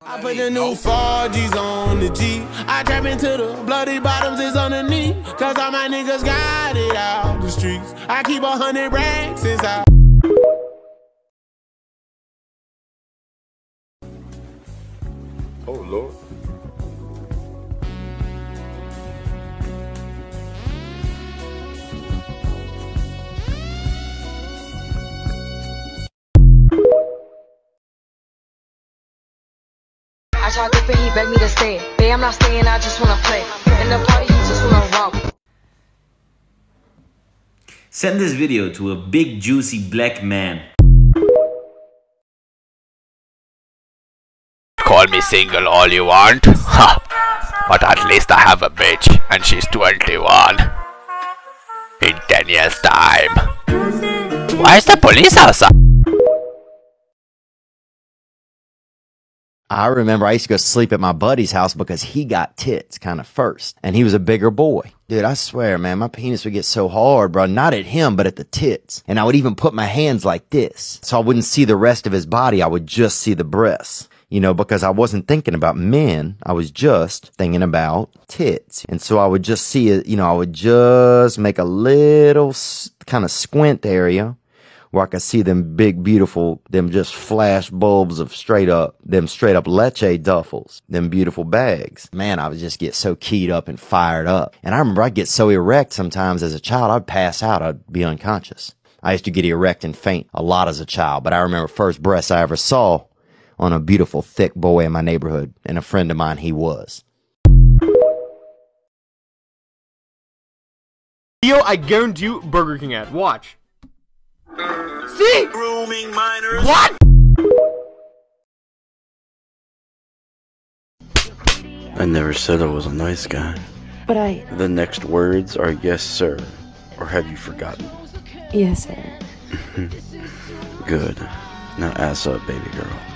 I put the new 4Gs on the G. I trap into the bloody bottoms is underneath. Cause all my niggas got it out the streets. I keep 100 racks inside. Oh Lord. I tried to he begged me to stay. Babe, I'm not staying, I just wanna play. In the party, you just wanna romp. Send this video to a big juicy black man. Call me single all you want, ha! But at least I have a bitch and she's 21. In 10 years time. Why is the police outside? I remember I used to go sleep at my buddy's house because he got tits kind of first. And he was a bigger boy. Dude, I swear, man, my penis would get so hard, bro. Not at him, but at the tits. And I would even put my hands like this. So I wouldn't see the rest of his body. I would just see the breasts. You know, because I wasn't thinking about men. I was just thinking about tits. And so I would just see it, you know, I would just make a little kind of squint area where I could see them big, beautiful, them just flash bulbs of straight up leche duffels, them beautiful bags. Man, I would just get so keyed up and fired up. And I remember I'd get so erect sometimes as a child, I'd pass out, I'd be unconscious. I used to get erect and faint a lot as a child, but I remember first breasts I ever saw on a beautiful, thick boy in my neighborhood, and a friend of mine he was. Video, I guarantee you, Burger King ad. Watch. See? Grooming minors. What? I never said I was a nice guy. But The next words are yes, sir, or have you forgotten? yes, sir. Good. Now ass up, baby girl.